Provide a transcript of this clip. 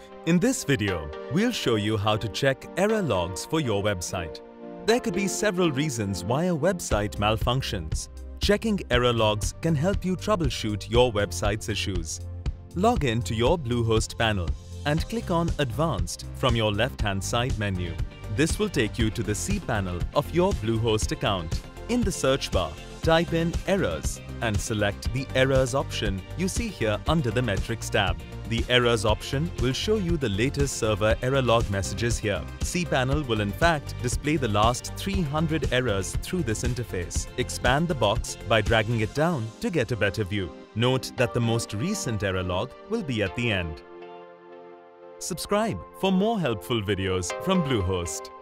In this video, we'll show you how to check error logs for your website. There could be several reasons why a website malfunctions. Checking error logs can help you troubleshoot your website's issues. Log in to your Bluehost panel and click on Advanced from your left-hand side menu. This will take you to the cPanel of your Bluehost account. In the search bar, type in Errors and select the Errors option you see here under the Metrics tab. The Errors option will show you the latest server error log messages here. cPanel will in fact display the last 300 errors through this interface. Expand the box by dragging it down to get a better view. Note that the most recent error log will be at the end. Subscribe for more helpful videos from Bluehost.